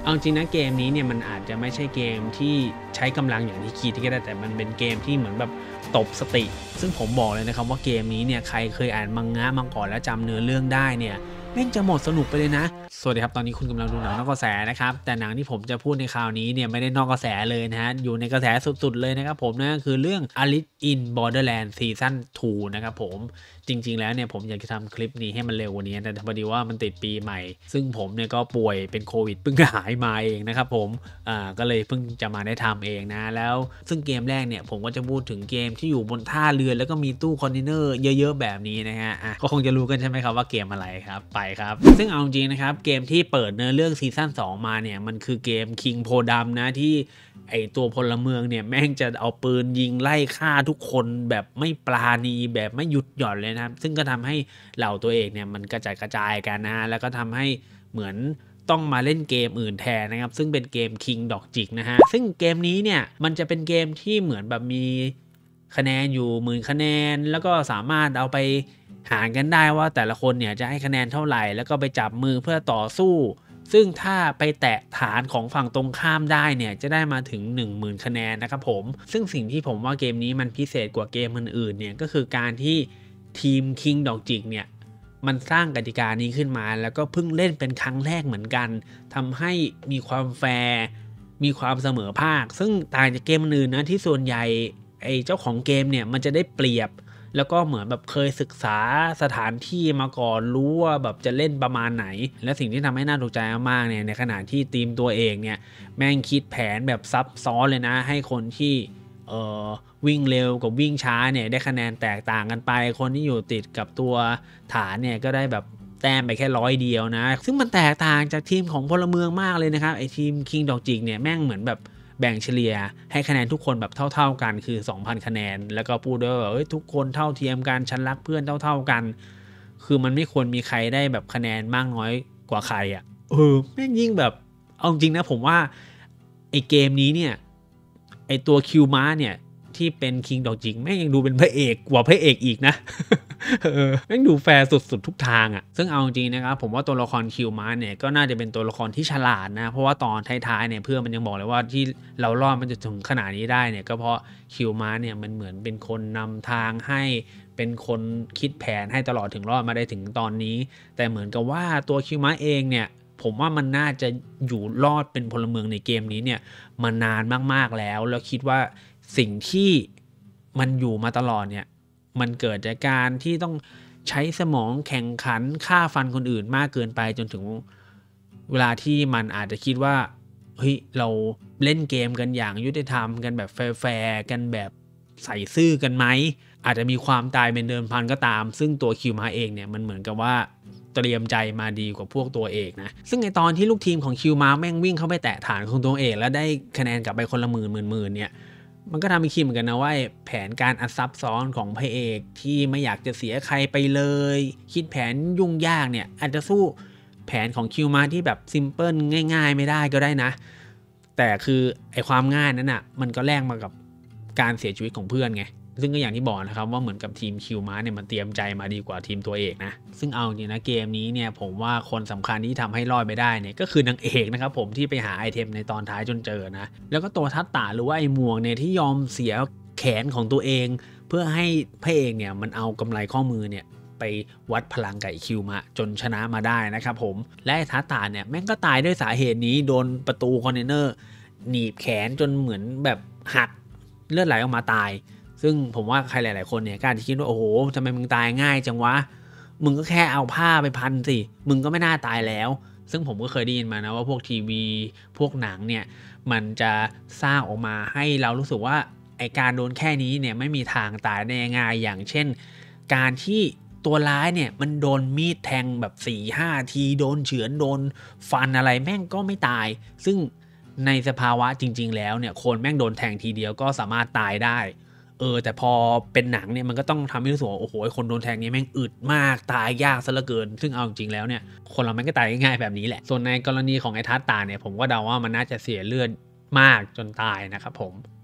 เอาจริงนะเกมนี้เนี่ยมันอาจจะไม่ใช่เกมที่ใช้กำลังอย่างที่คิดก็ได้แต่มันเป็นเกมที่เหมือนแบบตบสติซึ่งผมบอกเลยนะครับว่าเกมนี้เนี่ยใครเคยอ่านมังงะมาก่อนแล้วจำเนื้อเรื่องได้เนี่ยแม่งจะหมดสนุกไปเลยนะสวัสดีครับตอนนี้คุณกำลังดูหนังนอกกระแสนะครับแต่หนังที่ผมจะพูดในคราวนี้เนี่ยไม่ได้นอกกระแสเลยนะฮะอยู่ในกระแสสุดๆเลยนะครับผมนั่นก็คือเรื่อง Alice in Borderland Season 2นะครับผมจริงๆแล้วเนี่ยผมอยากจะทำคลิปนี้ให้มันเร็วกว่านี้แต่พอดีว่ามันติดปีใหม่ซึ่งผมเนี่ยก็ป่วยเป็นโควิดเพิ่งหายมาเองนะครับผมก็เลยเพิ่งจะมาได้ทำเองนะแล้วซึ่งเกมแรกเนี่ยผมก็จะพูดถึงเกมที่อยู่บนท่าเรือแล้วก็มีตู้คอนเทนเนอร์เยอะๆแบบนี้นะฮะก็คงจะรู้กันใช่ไหมครับว่าเกมอะไรครับไปครับซึ่งเอาจริงนะครับเกมที่เปิดเนื้อเรื่องซีซั่น2มาเนี่ยมันคือเกม King โพดำนะที่ไอตัวพลเมืองเนี่ยแม่งจะเอาปืนยิงไล่ฆ่าทุกคนแบบไม่ปราณีแบบไม่หยุดหย่อนเลยนะครับซึ่งก็ทำให้เหล่าตัวเอกเนี่ยมันกระจายกันนะฮะแล้วก็ทำให้เหมือนต้องมาเล่นเกมอื่นแทนนะครับซึ่งเป็นเกม King ดอกจิกนะฮะซึ่งเกมนี้เนี่ยมันจะเป็นเกมที่เหมือนแบบมีคะแนนอยู่10,000คะแนนแล้วก็สามารถเอาไปหารกันได้ว่าแต่ละคนเนี่ยจะให้คะแนนเท่าไหร่แล้วก็ไปจับมือเพื่อต่อสู้ซึ่งถ้าไปแตะฐานของฝั่งตรงข้ามได้เนี่ยจะได้มาถึง 10,000 คะแนนนะครับผมซึ่งสิ่งที่ผมว่าเกมนี้มันพิเศษกว่าเกมอื่นๆเนี่ยก็คือการที่ทีม King ดอกจิกเนี่ยมันสร้างกติกานี้ขึ้นมาแล้วก็เพิ่งเล่นเป็นครั้งแรกเหมือนกันทำให้มีความแฟร์มีความเสมอภาคซึ่งต่างจากเกมอื่นนะที่ส่วนใหญ่ไอ้เจ้าของเกมเนี่ยมันจะได้เปรียบแล้วก็เหมือนแบบเคยศึกษาสถานที่มาก่อนรู้ว่าแบบจะเล่นประมาณไหนและสิ่งที่ทำให้น่าถูกใจมากๆเนี่ยในขณะที่ทีมตัวเองเนี่ยแม่งคิดแผนแบบซับซ้อนเลยนะให้คนที่วิ่งเร็วกับวิ่งช้าเนี่ยได้คะแนนแตกต่างกันไปคนที่อยู่ติดกับตัวฐานเนี่ยก็ได้แบบแต้มไปแค่100เดียวนะซึ่งมันแตกต่างจากทีมของพลเมืองมากเลยนะครับไอทีม King ดอกจิกเนี่ยแม่งเหมือนแบบแบ่งเฉลี่ยให้คะแนนทุกคนแบบเท่าๆกันคือ 2,000 คะแนนแล้วก็พูดด้วยว่าทุกคนเท่าเทียมกันฉันรักเพื่อนเท่าๆกันคือมันไม่ควรมีใครได้แบบคะแนนมากน้อยกว่าใครอ่ะแม่งยิ่งแบบเอาจริงนะผมว่าไอเกมนี้เนี่ยไอตัวคิวมาเนี่ยที่เป็นคิงดอกจิกแม่งยังดูเป็นพระเอกกว่าพระเอกอีกนะ แม่งดูแฟร์สุดๆทุกทางอ่ะซึ่งเอาจริงนะครับผมว่าตัวละครคิวมาเนี่ยก็น่าจะเป็นตัวละครที่ฉลาดนะเพราะว่าตอนท้ายๆเนี่ยเพื่อนมันยังบอกเลยว่าที่เรารอดมันจะถึงขนาดนี้ได้เนี่ยก็เพราะคิวมาเนี่ยมันเหมือนเป็นคนนำทางให้เป็นคนคิดแผนให้ตลอดถึงรอดมาได้ถึงตอนนี้แต่เหมือนกับว่าตัวคิวมาเองเนี่ยผมว่ามันน่าจะอยู่รอดเป็นพลเมืองในเกมนี้เนี่ยมานานมากๆแล้วคิดว่าสิ่งที่มันอยู่มาตลอดเนี่ยมันเกิดจากการที่ต้องใช้สมองแข่งขันฆ่าฟันคนอื่นมากเกินไปจนถึงเวลาที่มันอาจจะคิดว่าเฮ้ยเราเล่นเกมกันอย่างยุติธรรมกันแบบแฟร์กันแบบใส่ซื่อกันไหมอาจจะมีความตายเป็นเดิมพันก็ตามซึ่งตัวคิวมาเองเนี่ยมันเหมือนกับว่าเตรียมใจมาดีกว่าพวกตัวเอกนะซึ่งในตอนที่ลูกทีมของคิวมาแม่งวิ่งเข้าไปแตะฐานของตัวเอกแล้วได้คะแนนกลับไปคนละหมื่นเนี่ยมันก็ทำให้คิดเหมือนกันนะว่าแผนการอัดซับซ้อนของพระเอกที่ไม่อยากจะเสียใครไปเลยคิดแผนยุ่งยากเนี่ยอาจจะสู้แผนของคิวมาที่แบบซิมเพิลง่ายๆไม่ได้ก็ได้นะแต่คือไอความง่ายนั้นอ่ะมันก็แลกมากับการเสียชีวิตของเพื่อนไงซึ่งก็อย่างที่บอกนะครับว่าเหมือนกับทีมคิวมาเนี่ยมันเตรียมใจมาดีกว่าทีมตัวเอกนะซึ่งเอาจริงนะเกมนี้เนี่ยผมว่าคนสำคัญที่ทำให้รอดไปได้เนี่ยก็คือนางเอกนะครับผมที่ไปหาไอเทมในตอนท้ายจนเจอนะแล้วก็ตัวทัตตาหรือว่าไอหมวกเนี่ยที่ยอมเสียแขนของตัวเองเพื่อให้พระเอกเนี่ยมันเอากำไรข้อมือเนี่ยไปวัดพลังกับคิวมาจนชนะมาได้นะครับผมและไอทัตตาเนี่ยแม่งก็ตายด้วยสาเหตุนี้โดนประตูคอนเทนเนอร์หนีบแขนจนเหมือนแบบหักเลือดไหลออกมาตายซึ่งผมว่าใครหลายๆคนเนี่ยก็อาจจะคิดว่าโอ้โหทำไมมึงตายง่ายจังวะมึงก็แค่เอาผ้าไปพันสิมึงก็ไม่น่าตายแล้วซึ่งผมก็เคยได้ยินมานะว่าพวกทีวีพวกหนังเนี่ยมันจะสร้างออกมาให้เรารู้สึกว่าไอการโดนแค่นี้เนี่ยไม่มีทางตายได้ง่ายอย่างเช่นการที่ตัวร้ายเนี่ยมันโดนมีดแทงแบบ 4-5 ทีโดนเฉือนโดนฟันอะไรแม่งก็ไม่ตายซึ่งในสภาวะจริงๆแล้วเนี่ยคนแม่งโดนแทงทีเดียวก็สามารถตายได้แต่พอเป็นหนังเนี่ยมันก็ต้องทำให้รู้สึกว่าโอ้โหคนโดนแทงนี้แม่งอึดมากตายยากซะเหลือเกินซึ่งเอาจริงแล้วเนี่ยคนเราแม่งก็ตายง่ายๆแบบนี้แหละส่วนในกรณีของไอ้ทัตตาเนี่ยผมก็เดาว่ามันน่าจะเสียเลือดมากจนตายนะครับผม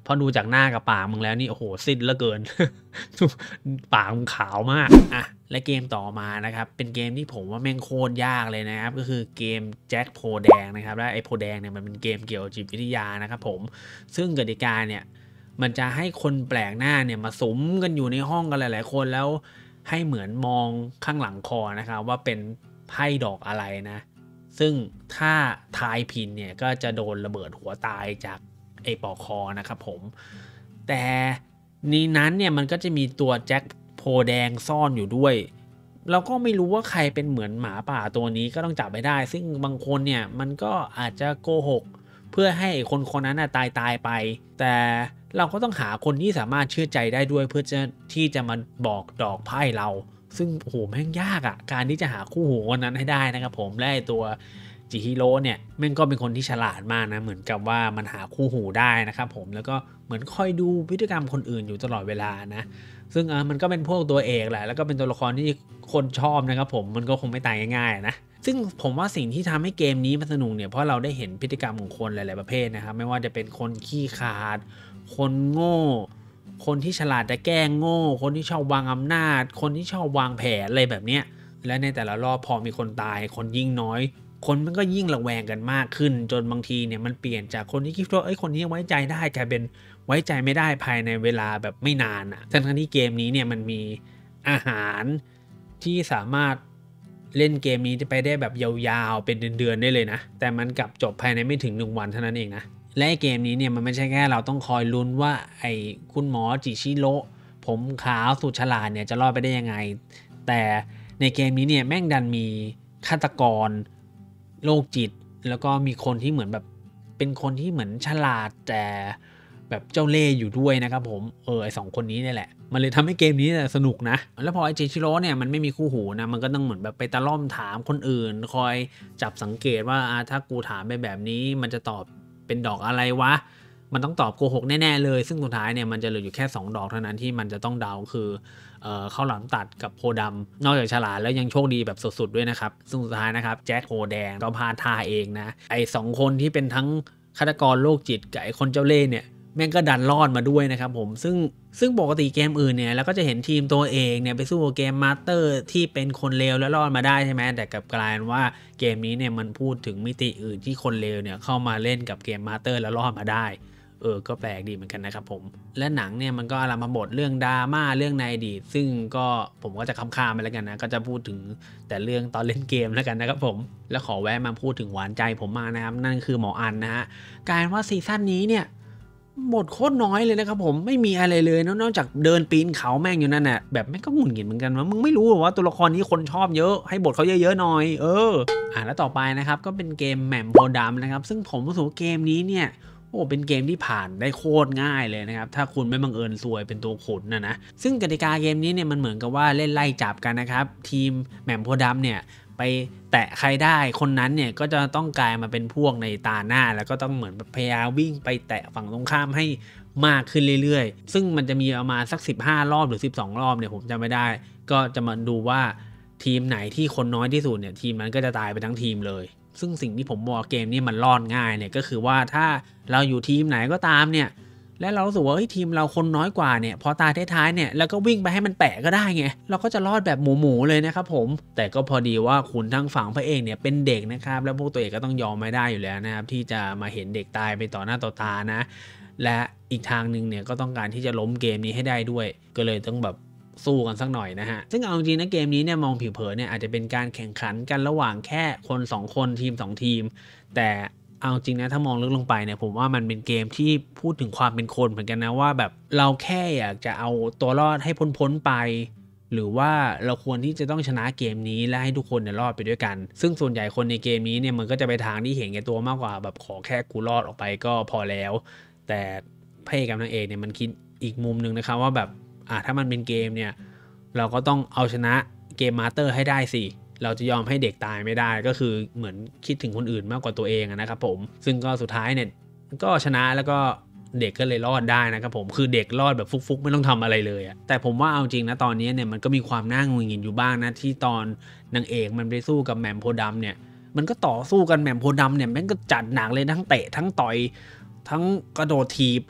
พอดูจากหน้ากับปากมึงแล้วนี่โอ้โหสิ้นเหลือเกิน ปากมึงขาวมากอ่ะและเกมต่อมานะครับเป็นเกมที่ผมว่าแม่งโคตรยากเลยนะครับก็คือเกมแจ็คโพแดงนะครับและไอ้โพแดงเนี่ยมันเป็นเกมเกี่ยวกับจิตวิทยานะครับผมซึ่งกติกาเนี่ยมันจะให้คนแปลกหน้าเนี่ยมาสุมกันอยู่ในห้องกันหลายๆคนแล้วให้เหมือนมองข้างหลังคอนะครับว่าเป็นไพ่ดอกอะไรนะซึ่งถ้าทายผิดเนี่ยก็จะโดนระเบิดหัวตายจากไอ้ปอกคอนะครับผมแต่นี้นั้นเนี่ยมันก็จะมีตัวแจ็คโพแดงซ่อนอยู่ด้วยเราก็ไม่รู้ว่าใครเป็นเหมือนหมาป่าตัวนี้ก็ต้องจับไปได้ซึ่งบางคนเนี่ยมันก็อาจจะโกหกเพื่อให้คนคนนั้นตายไปแต่เราก็ต้องหาคนที่สามารถเชื่อใจได้ด้วยเพื่อที่จะมาบอกดอกไพ่เราซึ่งโหแม่งยากอ่ะการที่จะหาคู่หูคนนั้นให้ได้นะครับผมและตัวจิฮิโร่เนี่ยแม่งก็เป็นคนที่ฉลาดมากนะเหมือนกับว่ามันหาคู่หูได้นะครับผมแล้วก็เหมือนคอยดูพฤติกรรมคนอื่นอยู่ตลอดเวลานะซึ่งมันก็เป็นพวกตัวเอกแหละแล้วก็เป็นตัวละครที่คนชอบนะครับผมมันก็คงไม่ตายง่ายๆนะซึ่งผมว่าสิ่งที่ทำให้เกมนี้มันสนุกเนี่ยเพราะเราได้เห็นพฤติกรรมของคนหลายๆประเภทนะครับไม่ว่าจะเป็นคนขี้ขลาดคนโง่คนที่ฉลาดแต่แกล้งโง่คนที่ชอบวางอำนาจคนที่ชอบวางแผนอะไรแบบเนี้ยและในแต่ละรอบพอมีคนตายคนยิ่งน้อยคนมันก็ยิ่งระแวงกันมากขึ้นจนบางทีเนี่ยมันเปลี่ยนจากคนที่คิดว่าคนนี้ไว้ใจได้กลายเป็นไว้ใจไม่ได้ภายในเวลาแบบไม่นานอ่ะทั้งที่เกมนี้เนี่ยมันมีอาหารที่สามารถเล่นเกมนี้ไปได้แบบยาวๆเป็นเดือนๆได้เลยนะแต่มันกลับจบภายในไม่ถึง1 วันเท่านั้นเองนะและเกมนี้เนี่ยมันไม่ใช่แค่เราต้องคอยลุ้นว่าไอ้คุณหมอจิชิโร่ผมขาวสุดฉลาดเนี่ยจะรอดไปได้ยังไงแต่ในเกมนี้เนี่ยแม่งดันมีฆาตกรโรคจิตแล้วก็มีคนที่เหมือนแบบเป็นคนที่เหมือนฉลาดแต่แบบเจ้าเล่ห์อยู่ด้วยนะครับผมไอ้2 คนนี้นี่แหละมันเลยทำให้เกมนี้สนุกนะแล้วพอไอ้จิชิโร่เนี่ยมันไม่มีคู่หูนะมันก็ต้องเหมือนแบบไปตะล่อมถามคนอื่นคอยจับสังเกตว่าถ้ากูถามไปแบบนี้มันจะตอบเป็นดอกอะไรวะมันต้องตอบโกหกแน่ๆเลยซึ่งสุดท้ายเนี่ยมันจะเหลืออยู่แค่2 ดอกเท่านั้นที่มันจะต้องเดาคือข้าวหลามตัดกับโพดำนอกจากฉลาดแล้วยังโชคดีแบบสุดๆด้วยนะครับซึ่งสุดท้ายนะครับแจ็คโพแดงก็พาท่าเองนะไอ้2 คนที่เป็นทั้งฆาตกรโรคจิตกับไอ้คนเจ้าเล่ห์เนี่ยแม่งก็ดันรอดมาด้วยนะครับผมซึ่งปกติเกมอื่นเนี่ยแล้วก็จะเห็นทีมตัวเองเนี่ยไปสู้เกมมาสเตอร์ที่เป็นคนเลวแล้วรอดมาได้ใช่ไหมแต่กลับกลายเป็นว่าเกมนี้เนี่ยมันพูดถึงมิติอื่นที่คนเลวเนี่ยเข้ามาเล่นกับเกมมาสเตอร์แล้วรอดมาได้ก็แปลกดีเหมือนกันนะครับผมและหนังเนี่ยมันก็อามาบทเรื่องดราม่าเรื่องในอดีตซึ่งก็ผมก็จะค้ำไปแล้วกันนะก็จะพูดถึงแต่เรื่องตอนเล่นเกมแล้วกันนะครับผมแล้วขอแวะมาพูดถึงหวานใจผมมานะครับนั่นคือหมออันนะฮะกลายว่าซีซั่นนี้เนี่ยบทโคตรน้อยเลยนะครับผมไม่มีอะไรเลยนอกจากเดินปีนเขาแม่งอยู่นั่นแหละแบบแม่งก็หงุดหงิดเหมือนกันว่ามึงไม่รู้หรอว่าตัวละครนี้คนชอบเยอะให้บทเขาเยอะๆหน่อยแล้วต่อไปนะครับก็เป็นเกมแหม่มโพดำนะครับซึ่งผมรู้สึกว่าเกมนี้เนี่ยเป็นเกมที่ผ่านได้โคตรง่ายเลยนะครับถ้าคุณไม่บังเอิญซวยเป็นตัวขุนนะซึ่งกติกาเกมนี้เนี่ยมันเหมือนกับว่าเล่นไล่จับกันนะครับทีมแหม่มโพดำเนี่ยไปแตะใครได้คนนั้นเนี่ยก็จะต้องกลายมาเป็นพวกในตาหน้าแล้วก็ต้องเหมือนพยายามวิ่งไปแตะฝั่งตรงข้ามให้มากขึ้นเรื่อยๆซึ่งมันจะมีประมาณสัก15 รอบหรือ12 รอบเนี่ยผมจำไม่ได้ก็จะมาดูว่าทีมไหนที่คนน้อยที่สุดเนี่ยทีมนั้นก็จะตายไปทั้งทีมเลยซึ่งสิ่งที่ผมบอกเกมนี้มันรอดง่ายเนี่ยก็คือว่าถ้าเราอยู่ทีมไหนก็ตามเนี่ยและเรารู้สึกว่าทีมเราคนน้อยกว่าเนี่ยพอตาท้ายๆเนี่ยแล้วก็วิ่งไปให้มันแปะก็ได้ไงเราก็จะรอดแบบหมูเลยนะครับผมแต่ก็พอดีว่าคุณทั้งฝั่งพระเอกเนี่ยเป็นเด็กนะครับแล้วพวกตัวเอกก็ต้องยอมไม่ได้อยู่แล้วนะครับที่จะมาเห็นเด็กตายไปต่อหน้าต่อตานะและอีกทางนึงเนี่ยก็ต้องการที่จะล้มเกมนี้ให้ได้ด้วยก็เลยต้องแบบสู้กันสักหน่อยนะฮะซึ่งเอาจริงนะเกมนี้เนี่ยมองผิวเผินเนี่ยอาจจะเป็นการแข่งขันกันระหว่างแค่คน2 คนทีม2 ทีมแต่เอาจริงนะถ้ามองลึกลงไปเนี่ยผมว่ามันเป็นเกมที่พูดถึงความเป็นคนเหมือนกันนะว่าแบบเราแค่อยากจะเอาตัวรอดให้พ้นไปหรือว่าเราควรที่จะต้องชนะเกมนี้และให้ทุกคนเนี่ยรอดไปด้วยกันซึ่งส่วนใหญ่คนในเกมนี้เนี่ยมันก็จะไปทางที่เห็นแก่ตัวมากกว่าแบบขอแค่กูรอดออกไปก็พอแล้วแต่พระเอกกับนางเอกเนี่ยมันคิดอีกมุมนึงนะครับว่าแบบถ้ามันเป็นเกมเนี่ยเราก็ต้องเอาชนะเกมมาสเตอร์ให้ได้สิเราจะยอมให้เด็กตายไม่ได้ก็คือเหมือนคิดถึงคนอื่นมากกว่าตัวเองนะครับผมซึ่งก็สุดท้ายเนี่ยก็ชนะแล้วก็เด็กก็เลยรอดได้นะครับผมคือเด็กรอดแบบฟุกๆไม่ต้องทำอะไรเลยแต่ผมว่าเอาจริงนะตอนนี้เนี่ยมันก็มีความน่าหงุดหงิดอยู่บ้างนะที่ตอนนางเอกมันไปสู้กับแหม่มโพดำเนี่ยมันก็ต่อสู้กันแหม่มโพดำเนี่ยแม่งก็จัดหนักเลยทั้งเตะทั้งต่อยทั้งกระโดดถีบ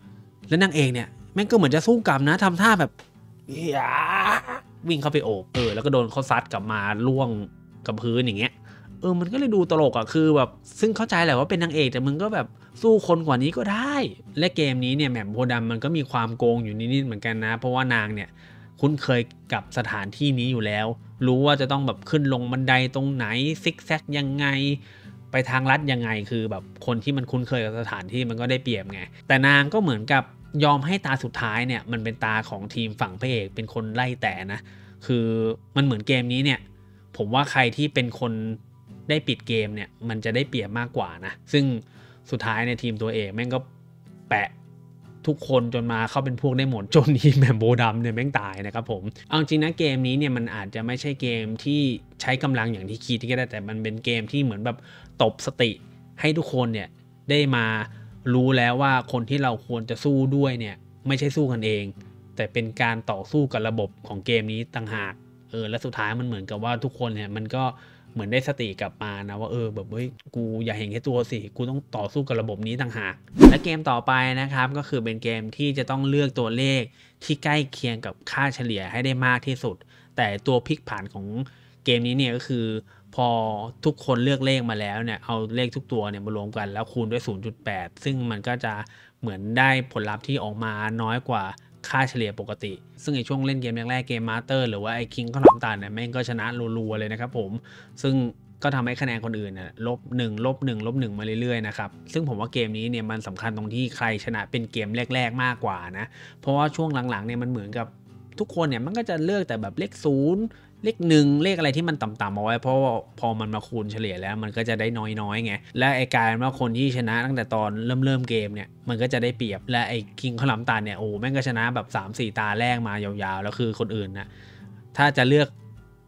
แล้วนางเอกเนี่ยแม่งก็เหมือนจะสู้กลับนะทำท่าแบบวิ่งเข้าไปโอบแล้วก็โดนเขาซัดกลับมาล่วงกับพื้นอย่างเงี้ยมันก็เลยดูตลกอ่ะคือแบบซึ่งเข้าใจแหละว่าเป็นนางเอกแต่มึงก็แบบสู้คนกว่านี้ก็ได้และเกมนี้เนี่ยแหม่มโพธิ์ดำมันก็มีความโกงอยู่นิดๆเหมือนกันนะเพราะว่านางเนี่ยคุ้นเคยกับสถานที่นี้อยู่แล้วรู้ว่าจะต้องแบบขึ้นลงบันไดตรงไหนซิกแซกยังไงไปทางลัดยังไงคือแบบคนที่มันคุ้นเคยกับสถานที่มันก็ได้เปรียบไงแต่นางก็เหมือนกับยอมให้ตาสุดท้ายเนี่ยมันเป็นตาของทีมฝั่งพระเอกเป็นคนไล่แต่นะคือมันเหมือนเกมนี้เนี่ยผมว่าใครที่เป็นคนได้ปิดเกมเนี่ยมันจะได้เปรียบมากกว่านะซึ่งสุดท้ายในทีมตัวเอกแม่งก็แปะทุกคนจนมาเข้าเป็นพวกได้หมดจนทีมแหม่มโพธิ์ดำเนี่ยแม่งตายนะครับผมเอาจริงนะเกมนี้เนี่ยมันอาจจะไม่ใช่เกมที่ใช้กำลังอย่างที่คิดก็ได้แต่มันเป็นเกมที่เหมือนแบบตบสติให้ทุกคนเนี่ยได้มารู้แล้วว่าคนที่เราควรจะสู้ด้วยเนี่ยไม่ใช่สู้กันเองแต่เป็นการต่อสู้กับระบบของเกมนี้ต่างหากและสุดท้ายมันเหมือนกับว่าทุกคนเนี่ยมันก็เหมือนได้สติกลับมานะว่าแบบเฮ้ยกูอย่าเห็นแค่ตัวสิกูต้องต่อสู้กับระบบนี้ต่างหากและเกมต่อไปนะครับก็คือเป็นเกมที่จะต้องเลือกตัวเลขที่ใกล้เคียงกับค่าเฉลี่ยให้ได้มากที่สุดแต่ตัวพลิกผันของเกมนี้เนี่ยก็คือพอทุกคนเลือกเลขมาแล้วเนี่ยเอาเลขทุกตัวเนี่ยมารวมกันแล้วคูณด้วย 0.8 ซึ่งมันก็จะเหมือนได้ผลลัพธ์ที่ออกมาน้อยกว่าค่าเฉลี่ยปกติซึ่งในช่วงเล่นเกมแรกๆเกมมาสเตอร์หรือว่าไอ้คิงข้าวหลามตัดเนี่ยแม่งก็ชนะรัวๆเลยนะครับผมซึ่งก็ทำให้คะแนนคนอื่นเนี่ย-1 มาเรื่อยๆนะครับซึ่งผมว่าเกมนี้เนี่ยมันสำคัญตรงที่ใครชนะเป็นเกมแรกๆมากกว่านะเพราะว่าช่วงหลังๆเนี่ยมันเหมือนกับทุกคนเนี่ยมันก็จะเลือกแต่แบบเลข0เลข1เลขอะไรที่มันต่ำๆเอาไว้เพราะว่าพอมันมาคูณเฉลี่ยแล้วมันก็จะได้น้อยๆไงและไอ้การว่าคนที่ชนะตั้งแต่ตอนเริ่มเกมเนี่ยมันก็จะได้เปรียบและไอ้คิงข้าวหลามตัดเนี่ยโอ้แม่งก็ชนะแบบ 3-4 ตาแรกมายาวๆแล้วคือคนอื่นนะถ้าจะเลือก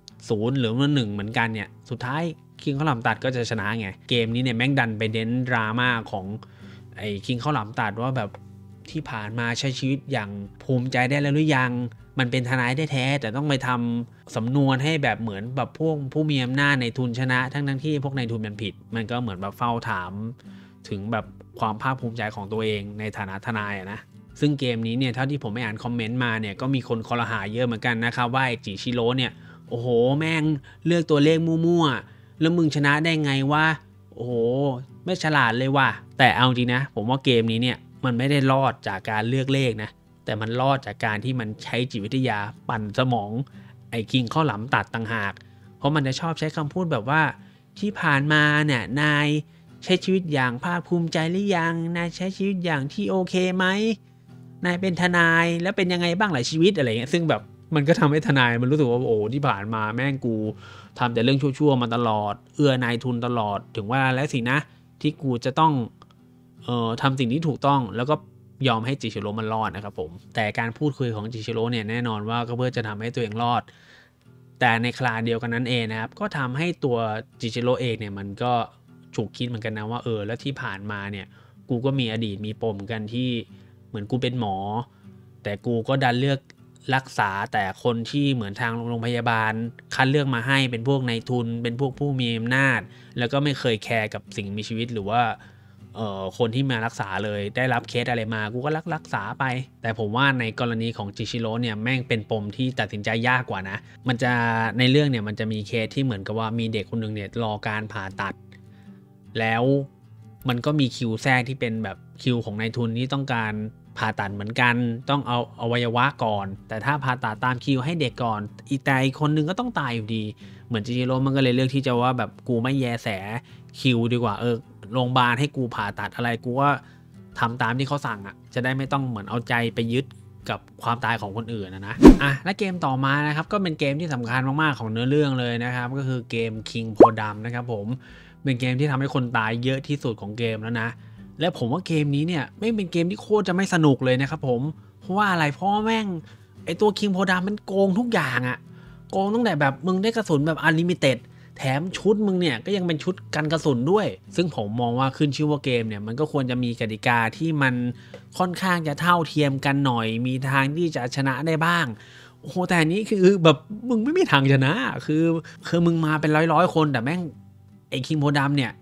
0หรือว่า1เหมือนกันเนี่ยสุดท้ายคิงข้าวหลามตัดก็จะชนะไงเกมนี้เนี่ยแม่งดันไปเน้นดราม่าของไอ้คิงข้าวหลามตัดว่าแบบที่ผ่านมาใช้ชีวิตอย่างภูมิใจได้แล้วหรือยังมันเป็นทนายได้แท้แต่ต้องไปทำสำนวนให้แบบเหมือนแบบพวกผู้มีอำนาจในทุนชนะทั้งที่พวกในทุนมันผิดมันก็เหมือนแบบเฝ้าถามถึงแบบความภาคภูมิใจของตัวเองในฐานะทนายนะซึ่งเกมนี้เนี่ยเท่าที่ผมไปอ่านคอมเมนต์มาเนี่ยก็มีคนคอรหาเยอะเหมือนกันนะครับว่าไอ้จิชิโร่เนี่ยโอ้โหแม่งเลือกตัวเลขมั่วๆแล้วมึงชนะได้ไงวะโอ้โหไม่ฉลาดเลยว่ะแต่เอาจริงนะผมว่าเกมนี้เนี่ยมันไม่ได้รอดจากการเลือกเลขนะแต่มันรอดจากการที่มันใช้จิตวิทยาปั่นสมองไอ้คิงข้าวหลามตัดต่างหากเพราะมันจะชอบใช้คำพูดแบบว่าที่ผ่านมาเนี่ยนายใช้ชีวิตอย่างภาคภูมิใจหรือยังนายใช้ชีวิตอย่างที่โอเคไหมนายเป็นทนายแล้วเป็นยังไงบ้างหลายชีวิตอะไรเงี้ยซึ่งแบบมันก็ทำให้ทนายมันรู้สึกว่าโอ้ที่ผ่านมาแม่งกูทำแต่เรื่องชั่วๆมาตลอดเอื้อนายทุนตลอดถึงเวลาแล้วสินะที่กูจะต้องทำสิ่งที่ถูกต้องแล้วก็ยอมให้จิชิโร่มันรอดนะครับผมแต่การพูดคุยของจิชิโร่เนี่ยแน่นอนว่าก็เพื่อจะทำให้ตัวเองรอดแต่ในคราเดียวกันนั้นเองนะครับก็ทำให้ตัวจิชิโร่เองเนี่ยมันก็ฉุกคิดเหมือนกันนะว่าแล้วที่ผ่านมาเนี่ยกูก็มีอดีตมีปมกันที่เหมือนกูเป็นหมอแต่กูก็ดันเลือกรักษาแต่คนที่เหมือนทางโรงพยาบาลคัดเลือกมาให้เป็นพวกนายทุนเป็นพวกผู้มีอำนาจแล้วก็ไม่เคยแคร์กับสิ่งมีชีวิตหรือว่าคนที่มารักษาเลยได้รับเคสอะไรมากูก็รักษาไปแต่ผมว่าในกรณีของจิชิโร่เนี่ยแม่งเป็นปมที่ตัดสินใจยากกว่านะมันจะในเรื่องเนี่ยมันจะมีเคสที่เหมือนกับว่ามีเด็กคนนึงเนี่ยรอการผ่าตัดแล้วมันก็มีคิวแทรกที่เป็นแบบคิวของนายทุนที่ต้องการผ่าตัดเหมือนกันต้องเอาอวัยวะก่อนแต่ถ้าผ่าตัดตามคิวให้เด็กก่อนอีกแต่อีกคนนึงก็ต้องตายอยู่ดีเหมือนจิชิโร่มันก็เลยเลือกที่จะว่าแบบกูไม่แยแสคิวดีกว่าโรงพยาบาลให้กูผ่าตัดอะไรกูว่าทำตามที่เขาสั่งอ่ะจะได้ไม่ต้องเหมือนเอาใจไปยึดกับความตายของคนอื่นนะและเกมต่อมานะครับก็เป็นเกมที่สำคัญมากๆของเนื้อเรื่องเลยนะครับก็คือเกม King โพธิ์ดำนะครับผมเป็นเกมที่ทำให้คนตายเยอะที่สุดของเกมแล้วนะและผมว่าเกมนี้เนี่ยไม่เป็นเกมที่โคตรจะไม่สนุกเลยนะครับผมเพราะว่าอะไรเพราะแม่งไอตัว King โพธิ์ดำมันโกงทุกอย่างอ่ะโกงตั้งแต่แบบมึงได้กระสุนแบบ Unlimitedแถมชุดมึงเนี่ยก็ยังเป็นชุดกันกระสุนด้วยซึ่งผมมองว่าขึ้นชื่อว่าเกมเนี่ยมันก็ควรจะมีกติกาที่มันค่อนข้างจะเท่าเทียมกันหน่อยมีทางที่จะชนะได้บ้างโอ้โหแต่อันนี้คือแบบมึงไม่มีทางชนะคือมึงมาเป็นร้อยคนแต่แม่งไอ้คิงโพธิ์ดำเนี่ย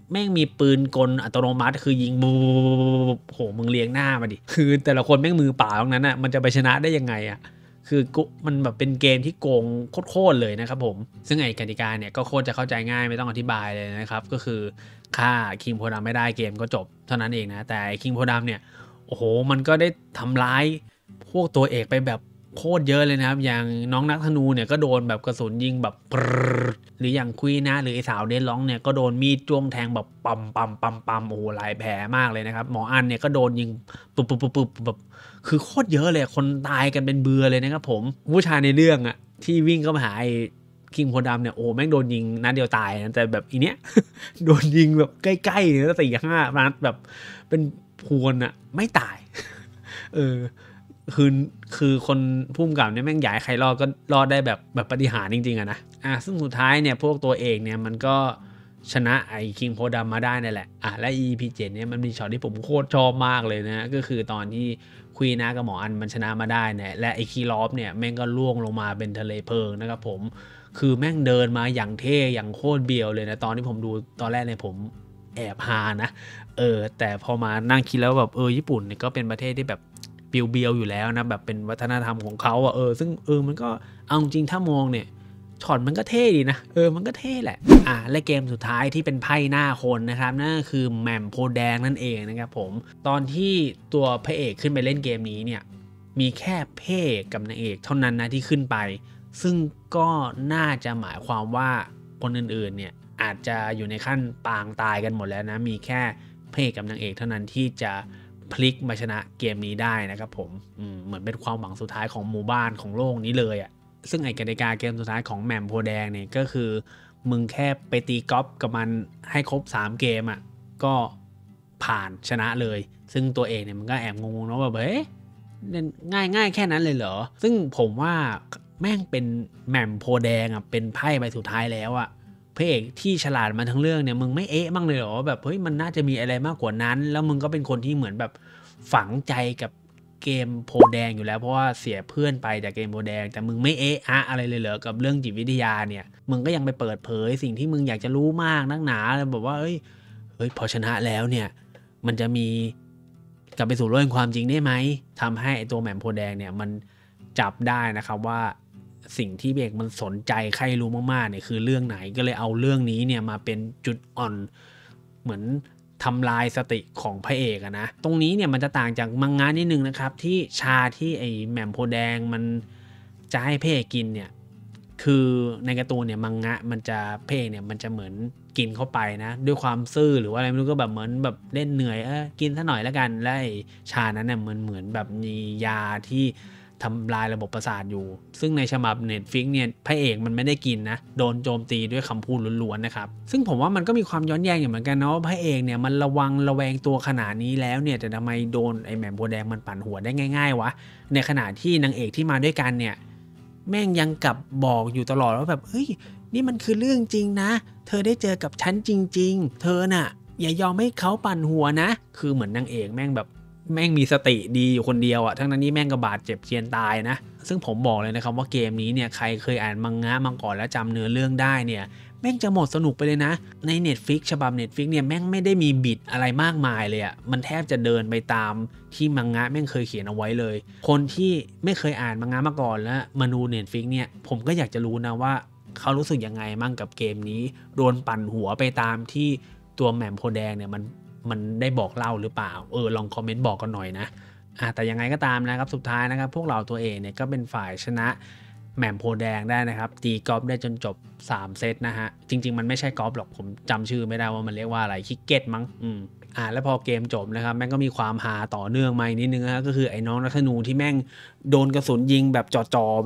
แม่งมีปืนกลอัตโนมัติคือยิงบูโหมึงเลี้ยงหน้ามาดิคือแต่ละคนแม่งมือเปล่าตรงนั้นอ่ะมันจะไปชนะได้ยังไงอ่ะคือมันแบบเป็นเกมที่โกงโคตรเลยนะครับผมซึ่งไอ้กติกาเนี่ยก็โคตรจะเข้าใจง่ายไม่ต้องอธิบายเลยนะครับก็คือฆ่าคิงโพดามไม่ได้เกมก็จบเท่านั้นเองนะแต่คิงโพดามเนี่ยโอ้โหมันก็ได้ทำร้ายพวกตัวเอกไปแบบโคตรเยอะเลยนะครับอย่างน้องนักธนูเนี่ยก็โดนแบบกระสุนยิงแบบหรืออย่างควีนะหรือไอสาวเดนร้องเนี่ยก็โดนมีดจ้วงแทงแบบปั๊มโอ้โหหลายแผลมากเลยนะครับหมออันเนี่ยก็โดนยิงปุ๊บแบบคือโคตรเยอะเลยคนตายกันเป็นเบือเลยนะครับผมผู้ชายในเรื่องอะที่วิ่งเข้ามาหาไอ้คิงโพดามเนี่ยโอ้แม่งโดนยิงนัดเดียวตายนะแต่แบบอีเนี้ย โดนยิงแบบใกล้ๆแล้ว4-5 นัดแบบเป็นพวนอะไม่ตาย เออคือคนพุ่มกับเนี่ยแม่งอยากให้ใครรอดก็รอดได้แบบปาฏิหาริย์จริงๆอะนะซึ่งสุดท้ายเนี่ยพวกตัวเอกเนี่ยมันก็ชนะไอ้คิงโพดามมาได้นั่นแหละและ EP 7เนี่ยมันมีช็อตที่ผมโคตรชอบมากเลยนะก็คือตอนที่ควีนากับหมออันมันชนะมาได้เนี่ยและไอ้คีรอฟเนี่ยแม่งก็ล่วงลงมาเป็นทะเลเพลิงนะครับผมคือแม่งเดินมาอย่างเท่อย่างโคตรเบียวเลยนะตอนที่ผมดูตอนแรกเนี่ยผมแอบฮานะแต่พอมานั่งคิดแล้วแบบญี่ปุ่นเนี่ยก็เป็นประเทศที่แบบเบียวอยู่แล้วนะแบบเป็นวัฒนธรรมของเขาซึ่งมันก็เอาจริงถ้ามองเนี่ยช็อตมันก็เท่ดีนะมันก็เท่แหละและเกมสุดท้ายที่เป็นไพ่หน้าคนนะครับนั่นคือแหม่มโพแดงนั่นเองนะครับผมตอนที่ตัวพระเอกขึ้นไปเล่นเกมนี้เนี่ยมีแค่พระเอกกับนางเอกเท่านั้นนะที่ขึ้นไปซึ่งก็น่าจะหมายความว่าคนอื่นๆเนี่ยอาจจะอยู่ในขั้นปางตายกันหมดแล้วนะมีแค่พระเอกกับนางเอกเท่านั้นที่จะพลิกมาชนะเกมนี้ได้นะครับผมเหมือนเป็นความหวังสุดท้ายของหมู่บ้านของโลกนี้เลยซึ่งไอ้กติกาเกมสุดท้ายของแหม่มโพแดงเนี่ยก็คือมึงแค่ไปตีกอล์ฟกับมันให้ครบ3เกมก็ผ่านชนะเลยซึ่งตัวเองเนี่ยมันก็แอบงงๆเนาะแบบเฮ้ยง่ายแค่นั้นเลยเหรอซึ่งผมว่าแม่งเป็นแหม่มโพแดงเป็นไพ่ใบสุดท้ายแล้วพระเอกที่ฉลาดมาทั้งเรื่องเนี่ยมึงไม่บ้างเลยเหรอแบบเฮ้ยมันน่าจะมีอะไรมากกว่านั้นแล้วมึงก็เป็นคนที่เหมือนแบบฝังใจกับเกมโพแดงอยู่แล้วเพราะว่าเสียเพื่อนไปจากเกมโพแดงแต่มึงไม่อะไรเลยเหรอกับเรื่องจิตวิทยาเนี่ยมึงก็ยังไปเปิดเผยสิ่งที่มึงอยากจะรู้มากนักหนาเลยบอกว่าเฮ้ยพอชนะแล้วเนี่ยมันจะมีกลับไปสู่โลกแห่งความจริงได้ไหมทำให้ตัวแหม่มโพแดงเนี่ยมันจับได้นะครับว่าสิ่งที่เบกมันสนใจใครรู้มากๆเนี่ยคือเรื่องไหนก็เลยเอาเรื่องนี้เนี่ยมาเป็นจุดอ่อนเหมือนทำลายสติของพระเอกนะตรงนี้เนี่ยมันจะต่างจากมังงะนิดนึงนะครับที่ชาที่ไอแหม่มโพแดงมันจะให้พระเอกกินเนี่ยคือในการ์ตูนเนี่ยมังงะมันจะพระเอกเนี่ยมันจะเหมือนกินเข้าไปนะด้วยความซื่อหรือว่าอะไรไม่รู้ก็แบบเหมือนแบบเล่นเหนื่อยกินซะหน่อยแล้วกันและไอชานั้นเนี่ยเหมือนแบบมียาที่ทำลายระบบประสาทอยู่ซึ่งในฉบับ Netflix เนี่ยพระเอกมันไม่ได้กินนะโดนโจมตีด้วยคำพูดล้วนๆนะครับซึ่งผมว่ามันก็มีความย้อนแย้งอยู่เหมือนกันเนาะพระเอกเนี่ยมันระแวงตัวขนาดนี้แล้วเนี่ยแต่ทำไมโดนไอ้แหม่มโพแดงมันปั่นหัวได้ง่ายๆวะในขณะที่นางเอกที่มาด้วยกันเนี่ยแม่งยังกลับบอกอยู่ตลอดว่าแบบเฮ้ยนี่มันคือเรื่องจริงนะเธอได้เจอกับฉันจริงๆเธอน่ะอย่ายอมให้เขาปั่นหัวนะคือเหมือนนางเอกแม่งมีสติดีอยู่คนเดียวทั้งนั้นนี่แม่งก็บาดเจ็บเจียนตายนะซึ่งผมบอกเลยนะครับว่าเกมนี้เนี่ยใครเคยอ่านมังงะมาก่อนแล้วจำเนื้อเรื่องได้เนี่ยแม่งจะหมดสนุกไปเลยนะใน Netflix ฉบับ Netflix เนี่ยแม่งไม่ได้มีบิดอะไรมากมายเลยมันแทบจะเดินไปตามที่มังงะแม่งเคยเขียนเอาไว้เลยคนที่ไม่เคยอ่านมังงะมาก่อนแล้วมาดู Netflix เนี่ยผมก็อยากจะรู้นะว่าเขารู้สึกยังไงมั่งกับเกมนี้โดนปั่นหัวไปตามที่ตัวแหม่มโพแดงเนี่ยมันได้บอกเล่าหรือเปล่าลองคอมเมนต์บอกกันหน่อยนะแต่ยังไงก็ตามนะครับสุดท้ายนะครับพวกเราตัวเองเนี่ยก็เป็นฝ่ายชนะแหม่มโพแดงได้นะครับตีกอล์ฟได้จนจบ3เซตนะฮะจริงๆมันไม่ใช่กอล์ฟหรอกผมจำชื่อไม่ได้ว่ามันเรียกว่าอะไรคิกเก็ตมั้งแล้วพอเกมจบนะครับแม่งก็มีความหาต่อเนื่องมาอีกนิดนึงก็คือไอ้น้องนักธนูที่แม่งโดนกระสุนยิงแบบจ่อแบบ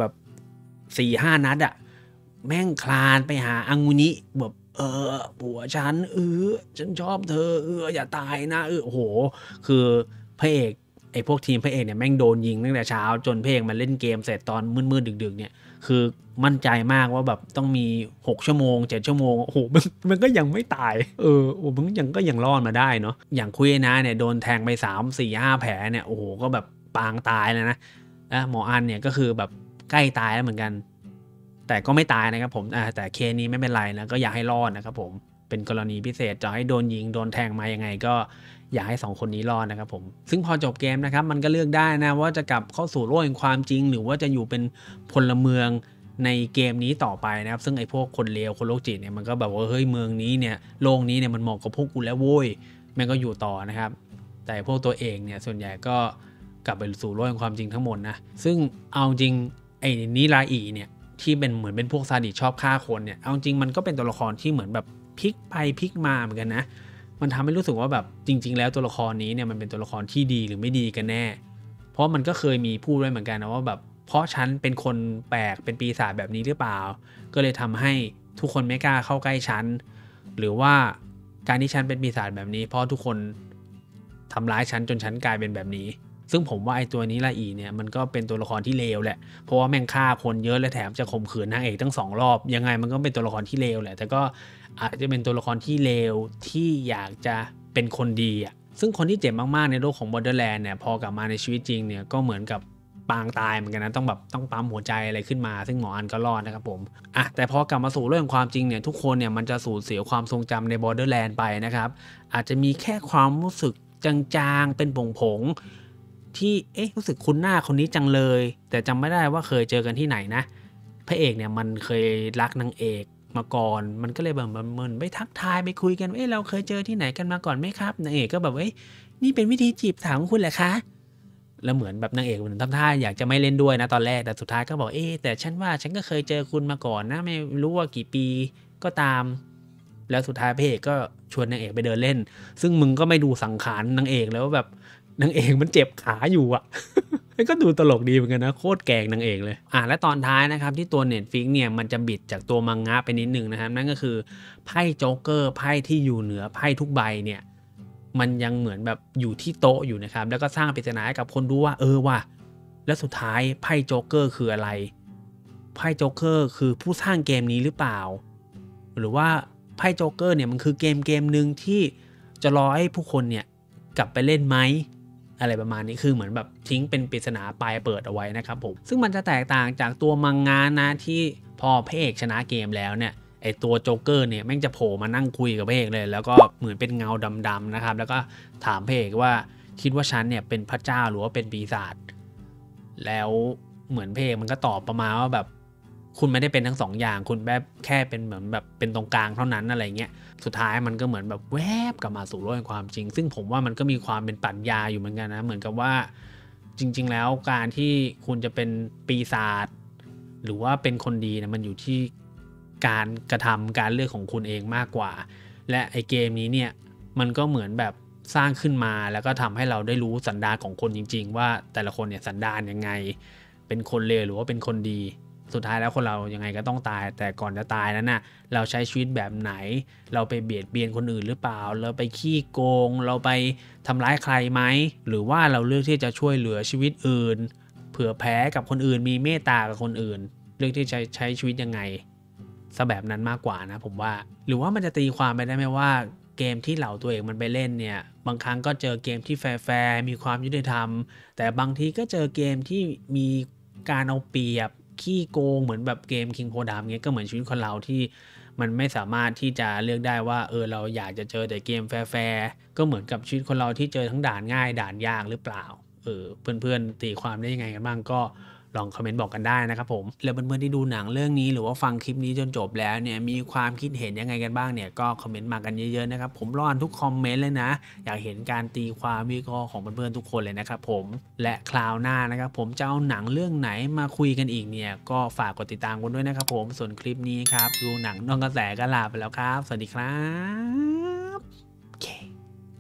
4-5 นัดแม่งคลานไปหาอังุนิแบบผัวฉันฉันชอบเธออย่าตายนะโอ้โหคือพระเอกไอ้พวกทีมพระเอกเนี่ยแม่งโดนยิงตั้งแต่เช้าจนพระเอกมันเล่นเกมเสร็จตอนมืดๆดึกๆเนี่ยคือมั่นใจมากว่าแบบต้องมี6ชั่วโมง7ชั่วโมงโอ้โหมันก็ยังไม่ตายมันยังรอดมาได้เนาะอย่างคุยนะเนี่ยโดนแทงไป3-4-5 แผลเนี่ยโอ้โหก็แบบปางตายเลยนะหมออันเนี่ยก็คือแบบใกล้ตายแล้วเหมือนกันแต่ก็ไม่ตายนะครับผมแต่เคนี้ไม่เป็นไรนะก็อยากให้รอดนะครับผมเป็นกรณีพิเศษจะให้โดนยิงโดนแทงมายังไงก็อยากให้2คนนี้รอดนะครับผมซึ่งพอจบเกมนะครับมันก็เลือกได้นะว่าจะกลับเข้าสู่โลกแห่งความจริงหรือว่าจะอยู่เป็นพลเมืองในเกมนี้ต่อไปนะครับซึ่งไอ้พวกคนเลวคนโรคจิตเนี่ยมันก็แบบว่าเฮ้ยเมืองนี้เนี่ยโลกนี้เนี่ยมันเหมาะกับพวกกูแล้วโว้ยแม่งก็อยู่ต่อนะครับแต่พวกตัวเองเนี่ยส่วนใหญ่ก็กลับไปสู่โลกแห่งความจริงทั้งหมดนะซึ่งเอาจริงไอ้นิราอีเนี่ยที่เป็นเหมือนเป็นพวกซาดิสชอบฆ่าคนเนี่ยเอาจริงมันก็เป็นตัวละครที่เหมือนแบบพลิกไปพลิกมาเหมือนกันนะมันทำให้รู้สึกว่าแบบจริงๆแล้วตัวละครนี้เนี่ยมันเป็นตัวละครที่ดีหรือไม่ดีกันแน่เพราะมันก็เคยมีพูดไว้เหมือนกันนะว่าแบบเพราะฉันเป็นคนแปลกเป็นปีศาจแบบนี้หรือเปล่าก็เลยทำให้ทุกคนไม่กล้าเข้าใกล้ฉันหรือว่าการที่ฉันเป็นปีศาจแบบนี้เพราะทุกคนทำร้ายฉันจนฉันกลายเป็นแบบนี้ซึ่งผมว่าไอ้ตัวนี้ละอีเนี่ยมันก็เป็นตัวละครที่เลวแหละเพราะว่าแม่งฆ่าคนเยอะและแถมจะข่มขืนนางเอกทั้ง2 รอบยังไงมันก็เป็นตัวละครที่เลวแหละแต่ก็อาจจะเป็นตัวละครที่เลวที่อยากจะเป็นคนดีอ่ะซึ่งคนที่เจ็บมากๆในโลกของ Borderlands เนี่ยพอกลับมาในชีวิตจริงเนี่ยก็เหมือนกับปางตายเหมือนกันนะต้องปั๊มหัวใจอะไรขึ้นมาซึ่งหมออันก็รอดนะครับผมแต่พอกลับมาสู่เรื่องความจริงเนี่ยทุกคนเนี่ยมันจะสูญเสียความทรงจำใน Borderlands ไปนะครับอาจจะมีแค่ความรู้สึกจางๆเป็นผงๆที่รู้สึกคุ้นหน้าคนนี้จังเลยแต่จำไม่ได้ว่าเคยเจอกันที่ไหนนะพระเอกเนี่ยมันเคยรักนางเอกมาก่อนมันก็เลยแบบเหมือนไปทักทายไปคุยกันเราเคยเจอที่ไหนกันมาก่อนไหมครับนางเอกก็แบบนี่เป็นวิธีจีบสาวของคุณเหรอคะแล้วเหมือนแบบนางเอกเหมือนทำท่าอยากจะไม่เล่นด้วยนะตอนแรกแต่สุดท้ายก็บอกแต่ฉันว่าฉันก็เคยเจอคุณมาก่อนนะไม่รู้ว่ากี่ปีก็ตามแล้วสุดท้ายพระเอกก็ชวนนางเอกไปเดินเล่นซึ่งมึงก็ไม่ดูสังขารนางเอกแล้วว่าแบบนางเอกมันเจ็บขาอยู่อ่ะ ก็ดูตลกดีเหมือนกันนะโคตรแกงนางเอกเลยและตอนท้ายนะครับที่ตัว Netflix เนี่ยมันจะบิดจากตัวมังงะไปนิดนึงนะครับนั่นก็คือไพ่โจ๊กเกอร์ไพ่ที่อยู่เหนือไพ่ทุกใบเนี่ยมันยังเหมือนแบบอยู่ที่โต๊ะอยู่นะครับแล้วก็สร้างปริศนาให้กับคนดูว่าว่ะแล้วสุดท้ายไพ่โจ๊กเกอร์คืออะไรไพ่โจ๊กเกอร์คือผู้สร้างเกมนี้หรือเปล่าหรือว่าไพ่โจ๊กเกอร์เนี่ยมันคือเกมนึงที่จะรอให้ผู้คนเนี่ยกลับไปเล่นไหมอะไรประมาณนี้คือเหมือนแบบทิ้งเป็นปริศนาปลายเปิดเอาไว้นะครับผมซึ่งมันจะแตกต่างจากตัวมังงะนะที่พอพระเอกชนะเกมแล้วเนี่ยไอตัวโจ๊กเกอร์เนี่ยแม่งจะโผล่มานั่งคุยกับพระเอกเลยแล้วก็เหมือนเป็นเงาดำๆนะครับแล้วก็ถามพระเอกว่าคิดว่าฉันเนี่ยเป็นพระเจ้าหรือว่าเป็นปีศาจแล้วเหมือนพระเอกมันก็ตอบประมาณว่าแบบคุณไม่ได้เป็นทั้ง2 อย่างคุณแบบแค่เป็นเหมือนแบบเป็นตรงกลางเท่านั้นอะไรเงี้ยสุดท้ายมันก็เหมือนแบบแวบกลับมาสู่โลกแห่งความจริงซึ่งผมว่ามันก็มีความเป็นปรัชญาอยู่เหมือนกันนะเหมือนกับว่าจริงๆแล้วการที่คุณจะเป็นปีศาจหรือว่าเป็นคนดีนะมันอยู่ที่การกระทำการเลือกของคุณเองมากกว่าและไอเกมนี้เนี่ยมันก็เหมือนแบบสร้างขึ้นมาแล้วก็ทำให้เราได้รู้สันดานของคนจริงๆว่าแต่ละคนเนี่ยสันดานยังไงเป็นคนเลวหรือว่าเป็นคนดีสุดท้ายแล้วคนเรายังไงก็ต้องตายแต่ก่อนจะตายนั้นน่ะเราใช้ชีวิตแบบไหนเราไปเบียดเบียนคนอื่นหรือเปล่าเราไปขี้โกงเราไปทำร้ายใครไหมหรือว่าเราเลือกที่จะช่วยเหลือชีวิตอื่นเผื่อแพ้กับคนอื่นมีเมตตากับคนอื่นเลือกที่จะใช้ชีวิตยังไงซะแบบนั้นมากกว่านะผมว่าหรือว่ามันจะตีความไปได้ไหมว่าเกมที่เหล่าตัวเองมันไปเล่นเนี่ยบางครั้งก็เจอเกมที่แฟร์มีความยุติธรรมแต่บางทีก็เจอเกมที่มีการเอาเปรียบขี้โกงเหมือนแบบเกม King Podam เงี้ยก็เหมือนชีวิตคนเราที่มันไม่สามารถที่จะเลือกได้ว่าเราอยากจะเจอแต่เกมแฟร์ก็เหมือนกับชีวิตคนเราที่เจอทั้งด่านง่ายด่านยากหรือเปล่าเพื่อนๆตีความได้ยังไงกันบ้างก็ลองคอมเมนต์บอกกันได้นะครับผมแล้วเพื่อนๆที่ดูหนังเรื่องนี้หรือว่าฟังคลิปนี้จนจบแล้วเนี่ยมีความคิดเห็นยังไงกันบ้างเนี่ยก็คอมเมนต์มากันเยอะๆนะครับผมรอทุกคอมเมนต์เลยนะอยากเห็นการตีความวิเคราะห์ของเพื่อนๆทุกคนเลยนะครับผมและคราวหน้านะครับผมจะเอาหนังเรื่องไหนมาคุยกันอีกเนี่ยก็ฝากกดติดตามกันด้วยนะครับผมส่วนคลิปนี้ครับดูหนังนอกกระแสก็ลาไปแล้วครับสวัสดีครับ